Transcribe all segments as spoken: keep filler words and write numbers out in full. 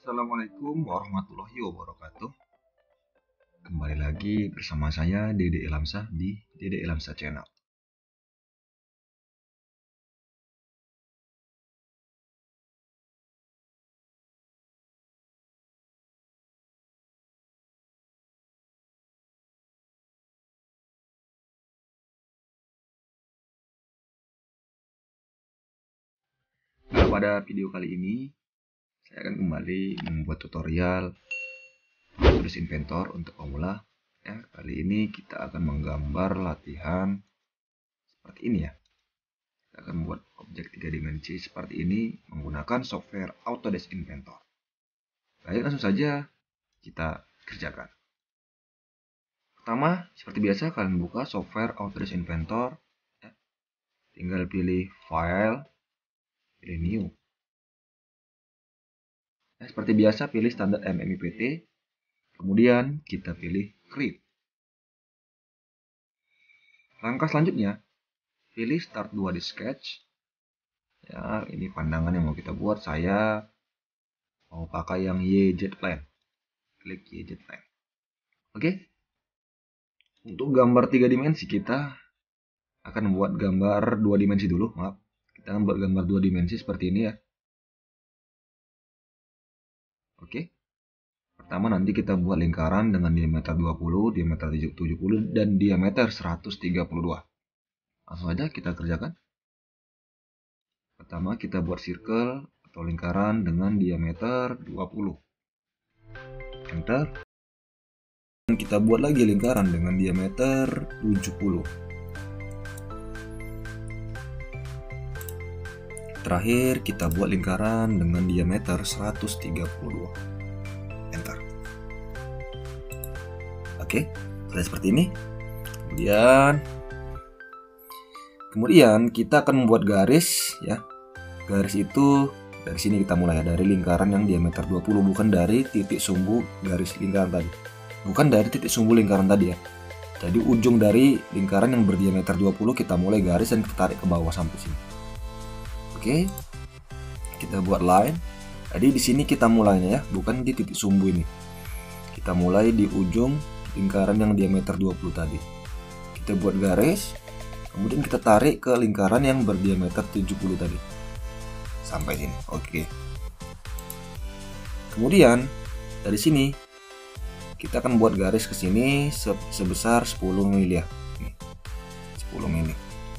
Assalamualaikum warahmatullahi wabarakatuh. Kembali lagi bersama saya Dede Ilamsah di Dede Ilamsah Channel. Nah, pada video kali ini saya akan kembali membuat tutorial tulis inventor untuk pemula. Ya, kali ini kita akan menggambar latihan seperti ini ya. Kita akan membuat objek tiga dimensi seperti ini menggunakan software Autodesk Inventor. Baik, langsung saja kita kerjakan. Pertama, seperti biasa kalian buka software Autodesk Inventor. Ya. Tinggal pilih File, pilih New. Nah, seperti biasa pilih standar M M I P T, kemudian kita pilih Create. Langkah selanjutnya, pilih Start dua D Sketch. Ya, ini pandangan yang mau kita buat. Saya mau pakai yang Y Z Plane. Klik Y Z Plane. Oke. Untuk gambar tiga dimensi kita akan membuat gambar dua dimensi dulu, maaf. Kita akan membuat gambar dua dimensi seperti ini ya. Oke. Pertama nanti kita buat lingkaran dengan diameter dua puluh, diameter tujuh puluh, dan diameter seratus tiga puluh dua. Langsung aja kita kerjakan. Pertama kita buat circle atau lingkaran dengan diameter dua puluh. Enter. Dan kita buat lagi lingkaran dengan diameter tujuh puluh. Terakhir kita buat lingkaran dengan diameter seratus tiga puluh dua. Enter. Oke, sudah seperti ini. Kemudian Kemudian kita akan membuat garis ya. Garis itu dari sini kita mulai ya, dari lingkaran yang diameter dua puluh, bukan dari titik sumbu garis lingkaran tadi. Bukan dari titik sumbu lingkaran tadi ya. Jadi ujung dari lingkaran yang berdiameter dua puluh kita mulai garis dan kita tarik ke bawah sampai sini. Oke. Kita buat line. Jadi di sini kita mulainya ya, bukan di titik sumbu ini. Kita mulai di ujung lingkaran yang diameter dua puluh tadi. Kita buat garis. Kemudian kita tarik ke lingkaran yang berdiameter tujuh puluh tadi. Sampai sini. Oke. Kemudian dari sini kita akan buat garis ke sini sebesar sepuluh mili ya. sepuluh mili.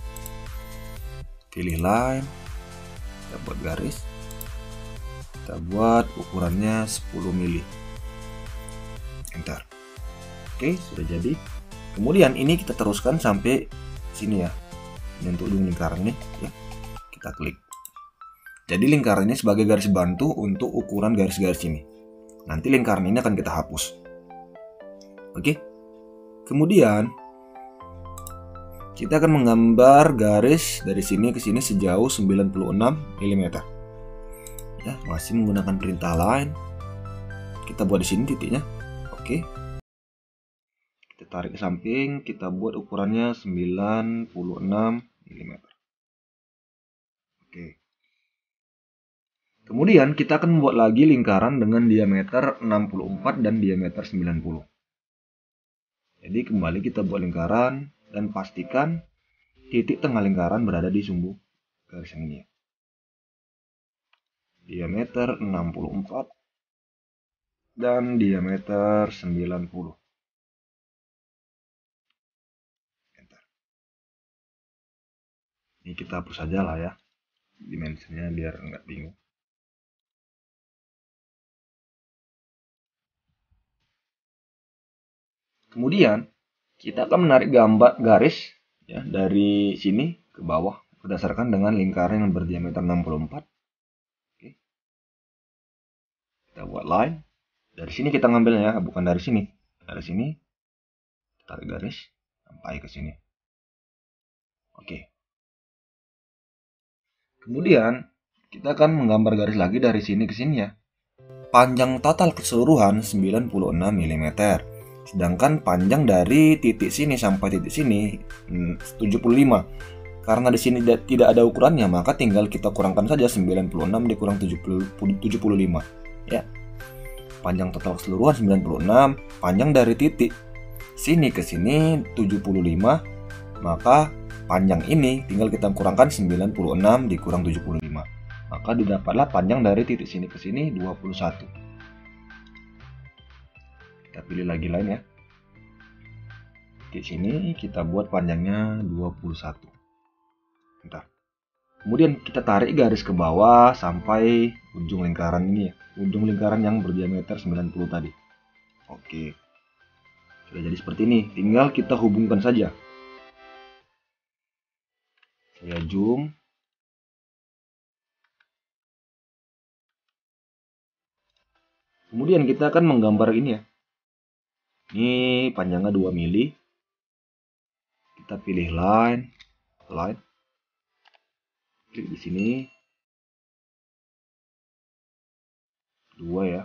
Pilih line. Kita buat garis. Kita buat ukurannya sepuluh mili. Enter. Oke, sudah jadi. Kemudian ini kita teruskan sampai sini ya. Ini untuk ujung lingkaran nih ya. Kita klik. Jadi lingkaran ini sebagai garis bantu untuk ukuran garis-garis ini. Nanti lingkaran ini akan kita hapus. Oke. Kemudian kita akan menggambar garis dari sini ke sini sejauh sembilan puluh enam milimeter. Ya, masih menggunakan perintah line. Kita buat di sini titiknya. Oke. Kita tarik ke samping, kita buat ukurannya sembilan puluh enam milimeter. Oke. Kemudian kita akan membuat lagi lingkaran dengan diameter enam puluh empat dan diameter sembilan puluh. Jadi kembali kita buat lingkaran dan pastikan titik tengah lingkaran berada di sumbu garis yang ini. Diameter enam puluh empat dan diameter sembilan puluh. Ini kita hapus saja lah ya dimensinya biar nggak bingung. Kemudian kita akan menarik gambar garis ya dari sini ke bawah berdasarkan dengan lingkaran yang berdiameter enam puluh empat. Oke. Kita buat line. Dari sini kita ngambilnya ya, bukan dari sini. Dari sini tarik garis sampai ke sini. Oke. Kemudian kita akan menggambar garis lagi dari sini ke sini ya. Panjang total keseluruhan sembilan puluh enam milimeter. Sedangkan panjang dari titik sini sampai titik sini tujuh puluh lima. Karena di sini tidak ada ukurannya, maka tinggal kita kurangkan saja sembilan puluh enam dikurang tujuh puluh, tujuh puluh lima. Ya. panjang total keseluruhan sembilan puluh enam, panjang dari titik sini ke sini tujuh puluh lima, maka panjang ini tinggal kita kurangkan sembilan puluh enam dikurang tujuh puluh lima, maka didapatlah panjang dari titik sini ke sini dua puluh satu. Kita pilih lagi lain ya. Titik sini kita buat panjangnya dua puluh satu. Bentar. Kemudian kita tarik garis ke bawah sampai ujung lingkaran ini ya, ujung lingkaran yang berdiameter sembilan puluh tadi. Oke. Sudah jadi seperti ini, tinggal kita hubungkan saja. Saya zoom. Kemudian kita akan menggambar ini ya. Ini panjangnya dua mili. Kita pilih line, line. Klik di sini. dua ya.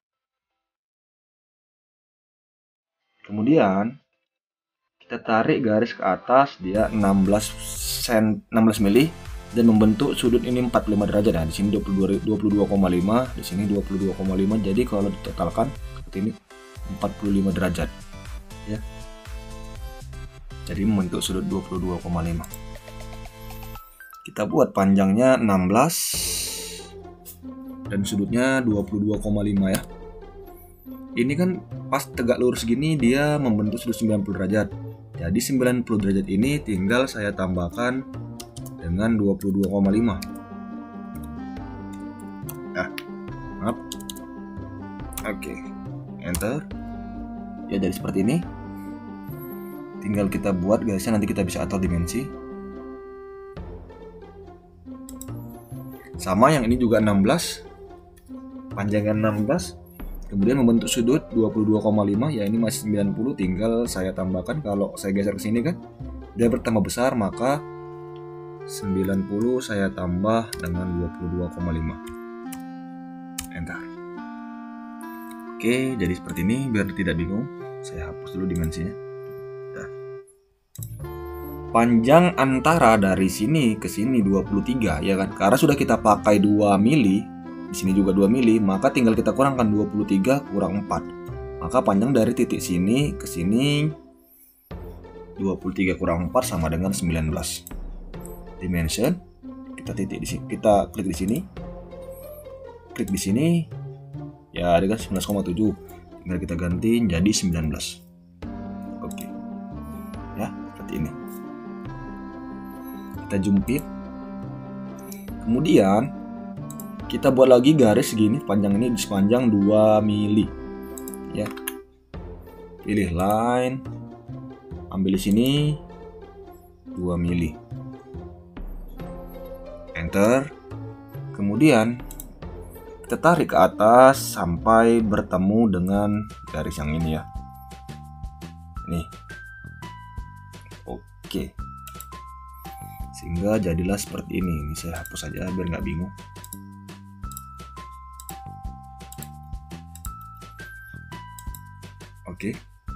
Kemudian kita tarik garis ke atas, dia enam belas mili dan membentuk sudut ini empat puluh lima derajat. Nah, di sini dua puluh dua koma lima, di sini dua puluh dua koma lima. Jadi kalau ditotalkan seperti ini empat puluh lima derajat. Ya. Jadi membentuk sudut dua puluh dua koma lima. Kita buat panjangnya enam belas dan sudutnya dua puluh dua koma lima ya. Ini kan pas tegak lurus gini dia membentuk sudut sembilan puluh derajat. Jadi sembilan puluh derajat ini tinggal saya tambahkan dengan dua puluh dua koma lima. Nah, maaf. Oke, enter. Ya jadi seperti ini. Tinggal kita buat garisnya, nanti kita bisa atur dimensi. Sama yang ini juga enam belas. Panjangnya enam belas. Kemudian membentuk sudut dua puluh dua koma lima, ya ini masih sembilan puluh, tinggal saya tambahkan. Kalau saya geser ke sini kan dia bertambah besar, maka sembilan puluh saya tambah dengan dua puluh dua koma lima. Enter. Oke, jadi seperti ini biar tidak bingung. Saya hapus dulu dimensinya. Nah. Panjang antara dari sini ke sini dua puluh tiga ya kan. Karena sudah kita pakai dua mili. Di sini juga dua mili, maka tinggal kita kurangkan dua puluh tiga kurang empat. Maka panjang dari titik sini ke sini dua puluh tiga kurang empat sama dengan sembilan belas. Dimension, kita titik di sini, kita klik di sini. Klik di sini. Ya, ada kan sembilan belas koma tujuh. Tinggal kita ganti jadi sembilan belas. Oke. Ya, seperti ini. Kita jump it. Kemudian kita buat lagi garis segini, panjang ini sepanjang dua mili. Ya. Pilih line. Ambil di sini dua mili. Enter. Kemudian kita tarik ke atas sampai bertemu dengan garis yang ini ya. Nih. Oke. Sehingga jadilah seperti ini. Ini saya hapus saja biar nggak bingung. Oke.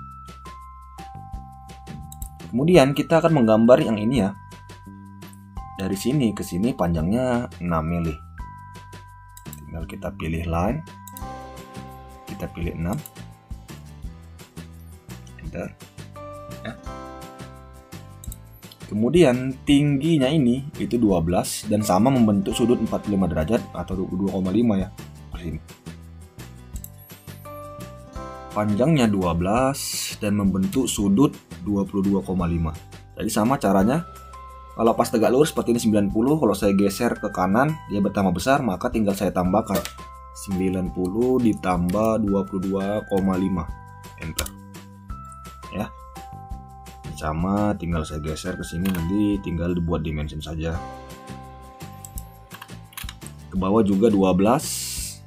Kemudian kita akan menggambar yang ini ya. Dari sini ke sini panjangnya enam mili. Tinggal kita pilih line. Kita pilih enam. Enter. Ya. Kemudian tingginya ini itu dua belas dan sama membentuk sudut empat puluh lima derajat atau dua puluh dua koma lima ya. Sini. Panjangnya dua belas dan membentuk sudut dua puluh dua koma lima. Jadi sama caranya. Kalau pas tegak lurus seperti ini sembilan puluh, kalau saya geser ke kanan dia bertambah besar, maka tinggal saya tambahkan sembilan puluh ditambah dua puluh dua koma lima. Enter. Ya. Sama tinggal saya geser ke sini, nanti tinggal dibuat dimension saja. Ke bawah juga dua belas.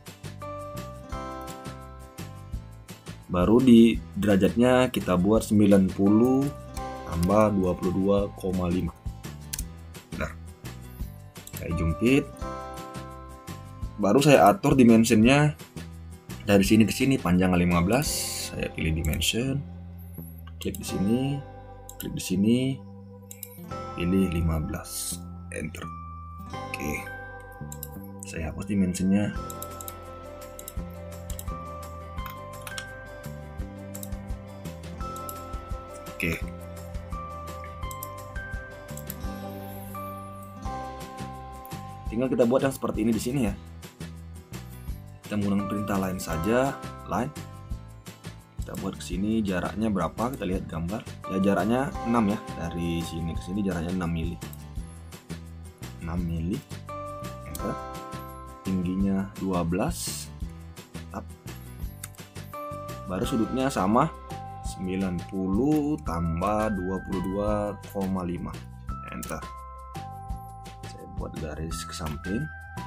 Baru di derajatnya kita buat sembilan puluh tambah dua puluh dua koma lima. Nah, saya jungkit. Baru saya atur dimensionnya dari sini ke sini, panjang lima belas. Saya pilih dimension. Klik di sini, klik di sini, pilih lima belas. Enter. Oke. Saya hapus dimensionnya. Oke. Tinggal kita buat yang seperti ini di sini ya. Kita menggunakan perintah line saja, line. Kita buat ke sini, jaraknya berapa? Kita lihat gambar. Ya jaraknya enam ya, dari sini ke sini jaraknya enam mili. enam mili. Enter. Tingginya dua belas. Up. Baru sudutnya sama, sembilan puluh tambah dua puluh dua koma lima. Enter. Saya buat garis ke samping.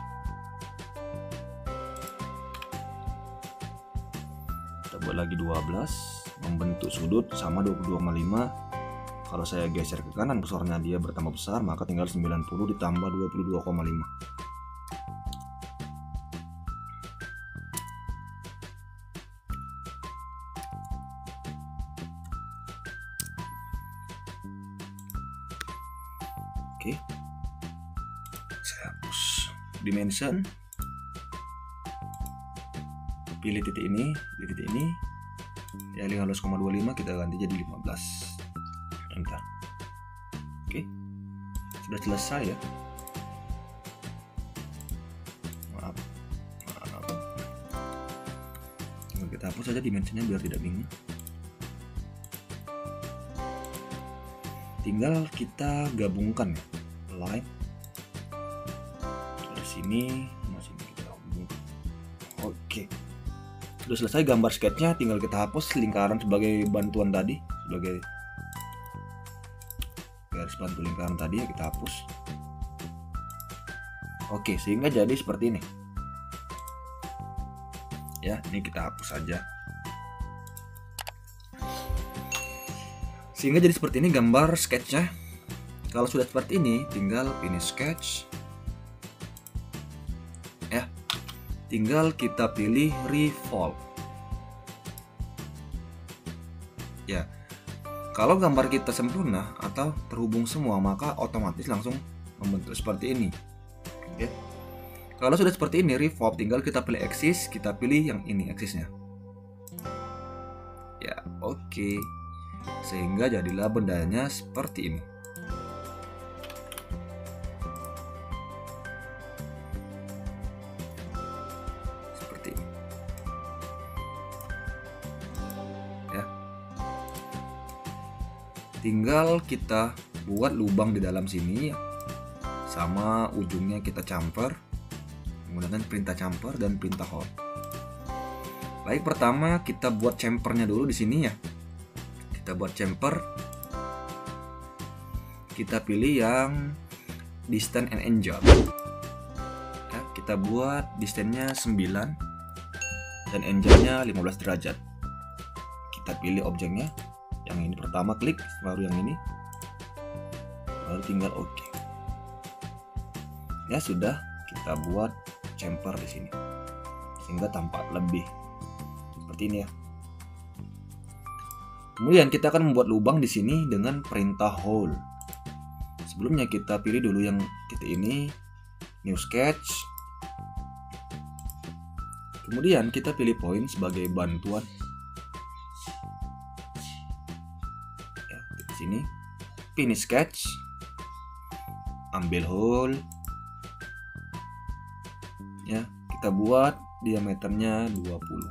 Kita buat lagi dua belas, membentuk sudut sama dua puluh dua koma lima. Kalau saya geser ke kanan besarnya dia bertambah besar, maka tinggal sembilan puluh ditambah dua puluh dua koma lima. Oke, saya hapus dimension, pilih titik ini, pilih titik ini, ya lima belas koma dua lima kita ganti jadi lima belas. Enter. Oke, sudah selesai ya. Maaf, maaf. Kita hapus saja dimensinya biar tidak bingung. Tinggal kita gabungkan ya, line dari sini masih kita hubungkan. Oke, sudah selesai gambar sketchnya. Tinggal kita hapus lingkaran sebagai bantuan tadi, sebagai garis bantu lingkaran tadi ya, kita hapus. Oke, sehingga jadi seperti ini ya. Ini kita hapus saja. Sehingga jadi seperti ini gambar sketchnya. Kalau sudah seperti ini, tinggal finish sketch ya. Tinggal kita pilih revolve ya. Kalau gambar kita sempurna atau terhubung semua, maka otomatis langsung membentuk seperti ini ya. Kalau sudah seperti ini revolve, tinggal kita pilih axis, kita pilih yang ini axisnya ya. Oke, sehingga jadilah bendanya seperti ini. Seperti ini. Ya. Tinggal kita buat lubang di dalam sini sama ujungnya kita chamfer menggunakan perintah chamfer dan perintah hole. Baik, pertama kita buat chamfernya dulu di sini ya. Kita buat chamfer, kita pilih yang distance and angle ya, kita buat distance-nya sembilan dan angle-nya lima belas derajat. Kita pilih objeknya yang ini pertama, klik, baru yang ini, baru tinggal oke ya. Sudah, kita buat chamfer di sini sehingga tampak lebih seperti ini ya. Kemudian kita akan membuat lubang di sini dengan perintah hole. Sebelumnya kita pilih dulu yang titik ini, new sketch. Kemudian kita pilih point sebagai bantuan. Ya, di sini, finish sketch, ambil hole. Ya, kita buat diameternya dua puluh.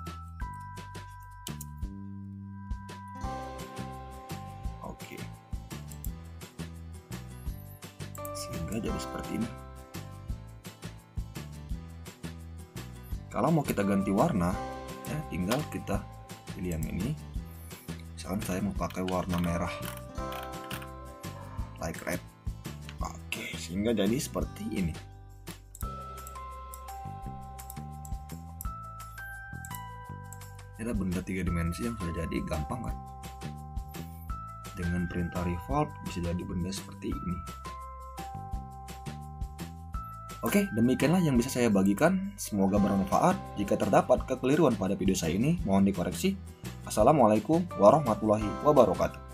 Sehingga jadi seperti ini. Kalau mau kita ganti warna ya, tinggal kita pilih yang ini. Misalkan saya mau pakai warna merah, like red. Oke, sehingga jadi seperti ini. Ini adalah benda tiga dimensi yang sudah jadi, gampang kan? Dengan perintah revolve bisa jadi benda seperti ini. Oke, demikianlah yang bisa saya bagikan. Semoga bermanfaat. Jika terdapat kekeliruan pada video saya ini, mohon dikoreksi. Assalamualaikum warahmatullahi wabarakatuh.